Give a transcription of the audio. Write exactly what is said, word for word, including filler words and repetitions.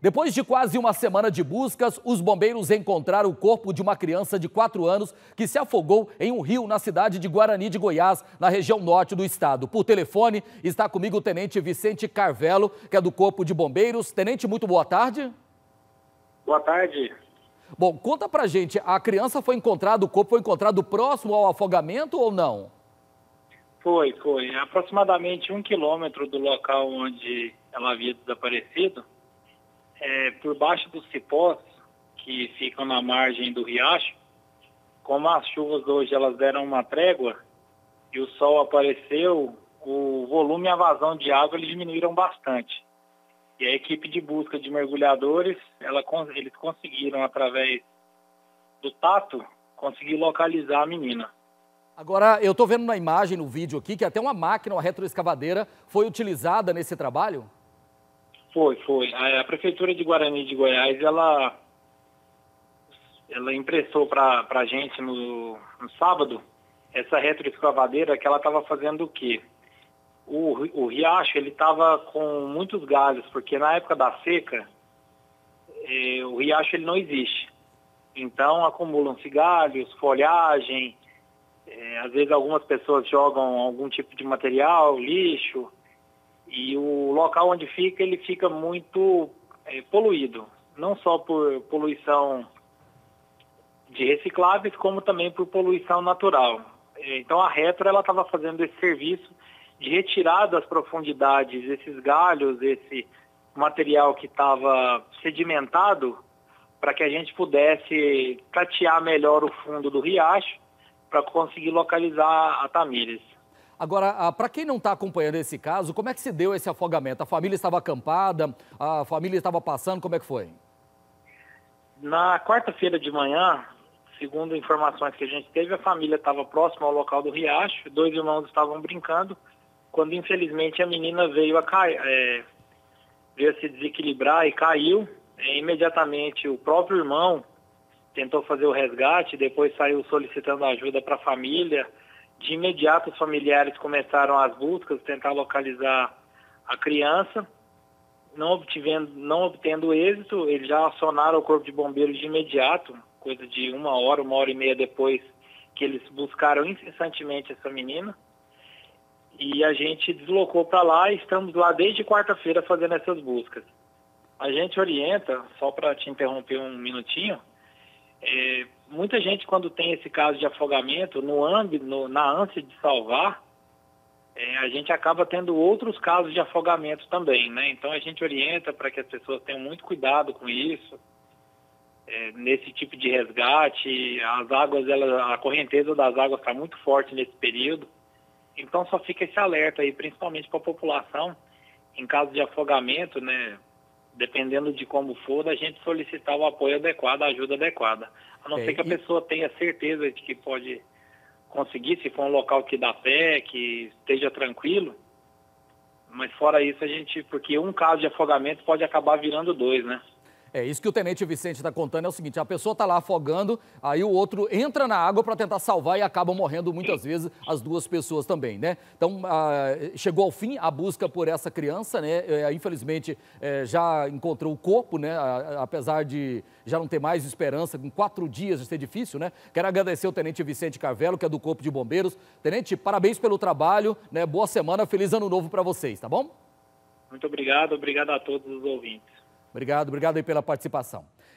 Depois de quase uma semana de buscas, os bombeiros encontraram o corpo de uma criança de quatro anos que se afogou em um rio na cidade de Guarani de Goiás, na região norte do estado. Por telefone, está comigo o tenente Vicente Carvelo, que é do Corpo de Bombeiros. Tenente, muito boa tarde. Boa tarde. Bom, conta pra gente, a criança foi encontrada, o corpo foi encontrado próximo ao afogamento ou não? Foi, foi. Aproximadamente um quilômetro do local onde ela havia desaparecido, é, por baixo dos cipós que ficam na margem do riacho. Como as chuvas hoje elas deram uma trégua e o sol apareceu, o volume e a vazão de água eles diminuíram bastante. E a equipe de busca de mergulhadores, ela, eles conseguiram, através do tato, conseguir localizar a menina. Agora, eu estou vendo na imagem, no vídeo aqui, que até uma máquina, uma retroescavadeira, foi utilizada nesse trabalho? Foi, foi. A, a Prefeitura de Guarani de Goiás, ela, ela impressou para a gente no, no sábado essa retroescavadeira que ela estava fazendo o quê? O, o riacho ele estava com muitos galhos, porque na época da seca, eh, o riacho ele não existe. Então acumulam-se galhos, folhagem, eh, às vezes algumas pessoas jogam algum tipo de material, lixo, e o local onde fica, ele fica muito eh, poluído, não só por poluição de recicláveis, como também por poluição natural. Então a retro ela estava fazendo esse serviço de retirar das profundidades esses galhos, esse material que estava sedimentado, para que a gente pudesse tatear melhor o fundo do riacho, para conseguir localizar a Tamires. Agora, para quem não está acompanhando esse caso, como é que se deu esse afogamento? A família estava acampada, a família estava passando, como é que foi? Na quarta-feira de manhã, segundo informações que a gente teve, a família estava próxima ao local do riacho, dois irmãos estavam brincando, quando infelizmente a menina veio a, cair, é, veio a se desequilibrar e caiu. É, imediatamente o próprio irmão tentou fazer o resgate, depois saiu solicitando ajuda para a família. De imediato os familiares começaram as buscas, tentar localizar a criança. Não obtivendo, não obtendo êxito, eles já acionaram o Corpo de Bombeiros de imediato, coisa de uma hora, uma hora e meia depois que eles buscaram incessantemente essa menina. E a gente deslocou para lá e estamos lá desde quarta-feira fazendo essas buscas. A gente orienta, só para te interromper um minutinho, é, muita gente quando tem esse caso de afogamento, no âmbito, no, na ânsia de salvar, é, a gente acaba tendo outros casos de afogamento também, né? Então a gente orienta para que as pessoas tenham muito cuidado com isso, é, nesse tipo de resgate. As águas, ela, a correnteza das águas está muito forte nesse período. Então só fica esse alerta aí, principalmente para a população, em caso de afogamento, né, dependendo de como for, a gente solicitar o apoio adequado, a ajuda adequada. A não é, ser que a e... pessoa tenha certeza de que pode conseguir, se for um local que dá pé, que esteja tranquilo. Mas fora isso, a gente, porque um caso de afogamento pode acabar virando dois, né? É, isso que o tenente Vicente está contando é o seguinte, a pessoa está lá afogando, aí o outro entra na água para tentar salvar e acabam morrendo muitas vezes as duas pessoas também, né? Então, ah, chegou ao fim a busca por essa criança, né? É, infelizmente, é, já encontrou o corpo, né? A, apesar de já não ter mais esperança, com quatro dias de ser difícil, né? Quero agradecer ao tenente Vicente Carvelo, que é do Corpo de Bombeiros. Tenente, parabéns pelo trabalho, né? Boa semana, feliz ano novo para vocês, tá bom? Muito obrigado, obrigado a todos os ouvintes. Obrigado, obrigado aí pela participação.